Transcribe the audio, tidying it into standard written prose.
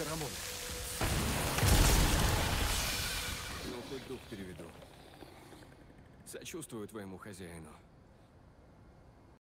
Рамон. Ну, хоть дух переведу. Сочувствую твоему хозяину.